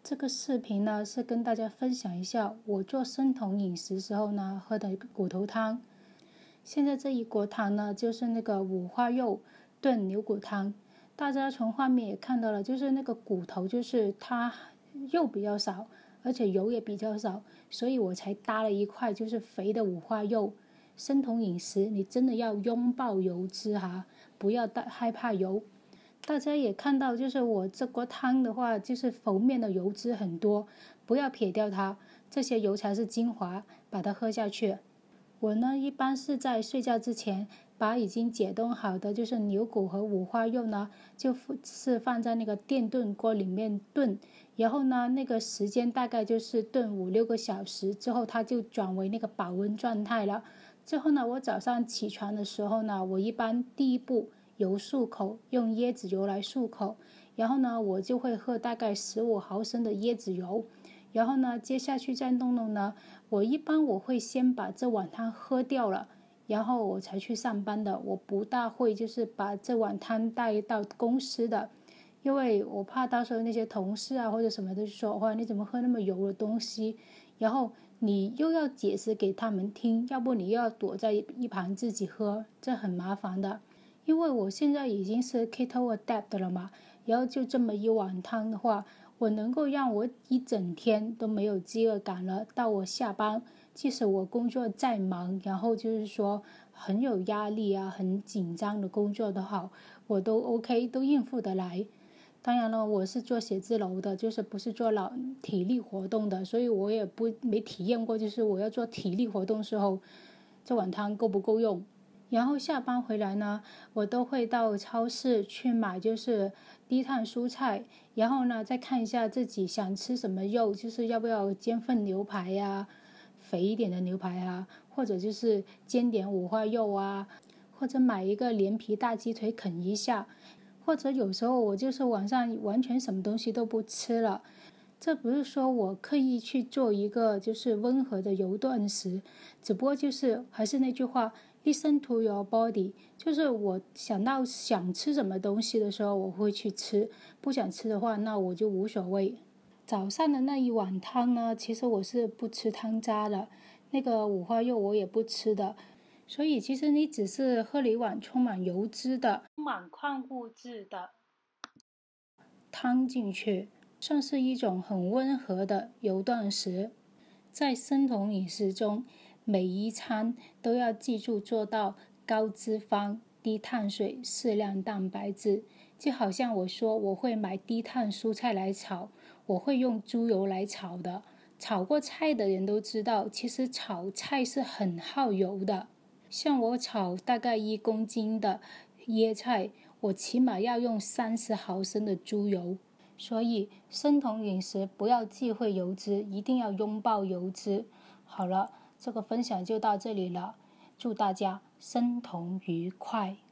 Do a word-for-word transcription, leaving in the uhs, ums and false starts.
这个视频呢是跟大家分享一下我做生酮饮食时候呢喝的骨头汤。现在这一锅汤呢就是那个五花肉炖牛骨汤。大家从画面也看到了，就是那个骨头就是它肉比较少，而且油也比较少，所以我才搭了一块就是肥的五花肉。生酮饮食你真的要拥抱油脂哈，不要害怕油。大家也看到，就是我这锅汤的话，就是浮面的油脂很多，不要撇掉它，这些油才是精华，把它喝下去。我呢，一般是在睡觉之前，把已经解冻好的就是牛骨和五花肉呢，就是放在那个电炖锅里面炖，然后呢，那个时间大概就是炖五六个小时之后，它就转为那个保温状态了。之后呢，我早上起床的时候呢，我一般第一步油漱口，用椰子油来漱口，然后呢，我就会喝大概十五毫升的椰子油，然后呢，接下去再弄弄呢，我一般我会先把这碗汤喝掉了，然后我才去上班的。我不大会就是把这碗汤带到公司的，因为我怕到时候那些同事啊或者什么的说，哇，你怎么喝那么油的东西？然后你又要解释给他们听，要不你又要躲在一旁自己喝，这很麻烦的。因为我现在已经是 keto adapt 了嘛，然后就这么一碗汤的话，我能够让我一整天都没有饥饿感了。到我下班，即使我工作再忙，然后就是说很有压力啊、很紧张的工作都好，我都 OK， 都应付得来。当然了，我是做写字楼的，就是不是做老体力活动的，所以我也不没体验过，就是我要做体力活动的时候，这碗汤够不够用。然后下班回来呢，我都会到超市去买就是低碳蔬菜，然后呢再看一下自己想吃什么肉，就是要不要煎份牛排呀、肥一点的牛排啊，或者就是煎点五花肉啊，或者买一个连皮大鸡腿啃一下，或者有时候我就是晚上完全什么东西都不吃了。这不是说我刻意去做一个就是温和的油断食，只不过就是还是那句话 listen to your body， 就是我想到想吃什么东西的时候我会去吃，不想吃的话那我就无所谓。早上的那一碗汤呢，其实我是不吃汤渣的，那个五花肉我也不吃的，所以其实你只是喝了一碗充满油脂的、充满矿物质的汤进去，算是一种很温和的油断食。在生酮饮食中，每一餐都要记住做到高脂肪、低碳水、适量蛋白质。就好像我说我会买低碳蔬菜来炒，我会用猪油来炒的。炒过菜的人都知道，其实炒菜是很耗油的。像我炒大概一公斤的椰菜，我起码要用三十毫升的猪油。所以生酮饮食不要忌讳油脂，一定要拥抱油脂。好了，这个分享就到这里了，祝大家生酮愉快。